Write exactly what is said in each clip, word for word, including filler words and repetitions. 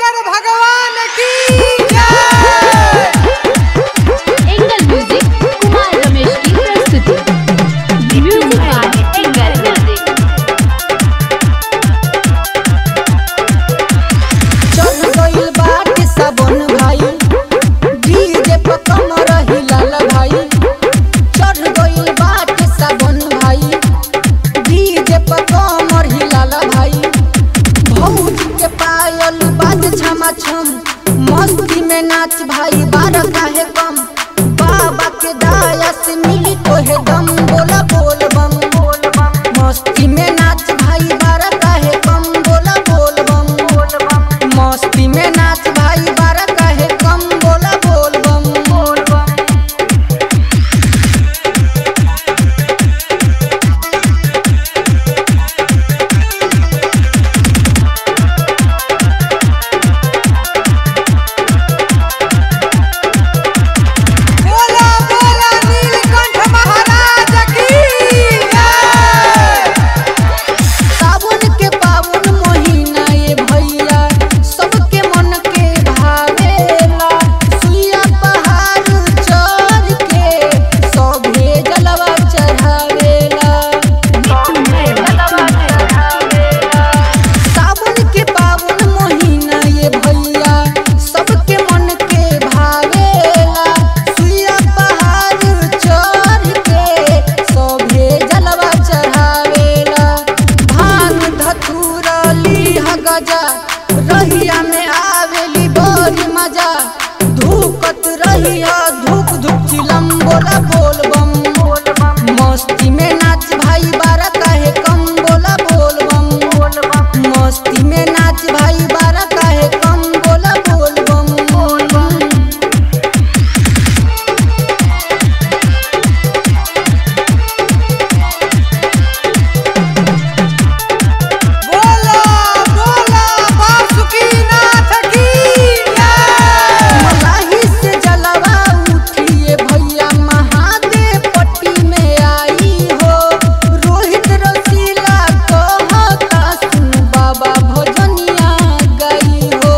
शंकर भगवान की जय। एंगल म्यूजिक कुमार रमेश की प्रस्तुति। Music by angle music. चल गइल बाटे सावन भाई, डीजे पे कमर हिलाला भाई। चल गइल बाटे सावन भाई, डीजे पे कमर हिलाला भाई। भौजी के पायल बाज छमा छम, मस्ती में नाच भाई बारह काहे कम। बाबा के दया से मिली तोहे दम, बोला बोल बम बोल बम। मस्ती में नाच भाई बारह काहे कम, बोला बोल बम बोल बम। मस्ती में नाच भाई बारह काहे कम, बोला बोल बम बोल बम। बोला बोला नीलकंठ महाराज की जय। सावन के पावन महीना ये भैया, सबके मन के भावेला। सुइया पहाड़ चढ़ के सभे जलवा चढ़ावेला। सावन के पावन महीना ये भैया, सबके मन के भावेला। सुइया पहाड़ चढ़ के सभे जलवा चढ़ावेला। भांग धतूरा लीहा गजा, रहिया में आवेली बड़ी मजा। धूकत रहिया धूक धूक चिलम, बोला बोल बम बोल बम। मस्ती में नाच भाई बारह काहे कम, बोला बोल बम बोल बम। मस्ती में नाच भाई बारह काहे कम, बोला बोल बम बोल बम। बोला बोला वासुकीनाथ की जय। मलाही से जलवा उठिए भैया, महादेव पट्टी में आई हो। रोहित रसीला कहता सुन बाबा भजनिया गई हो।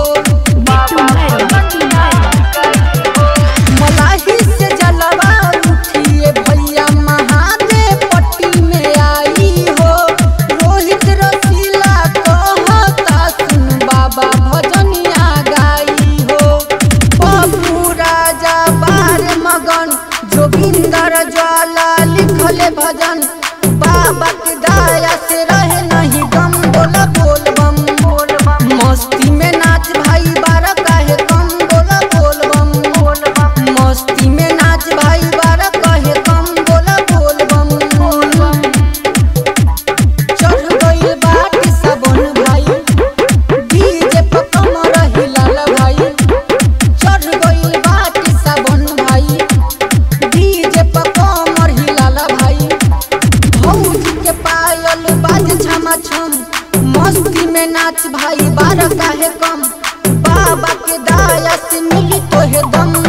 मलाही से जलवा उठिए भैया, महादेव पट्टी में आई हो। रोहित रसीला कहता सुन बाबा भजनिया गाई हो। पप्पू राजा बार मगन, जोगिंदर ज्वाला लिखले भजन। बाबा की दया से रहे नहीं गम, बोला बोल बम बोल बम। मस्ती में नाच भाई बारह काहे कम, बोला बोल बम बोल बम। मस्ती में नाच भाई बारह काहे कम, बोला बोल बम बोल बम। चढ़ गइल बाटे सावन भाई, डीजे पे कमर हिलाला भाई। चढ़ गइल बाटे सावन भाई, डीजे पे कमर हिलाला भाई। भौजी के पायल बाज छमा छम, मस्ती में नाच भाई बारह काहे कम। बाबा के दया से मिली तोहे दम,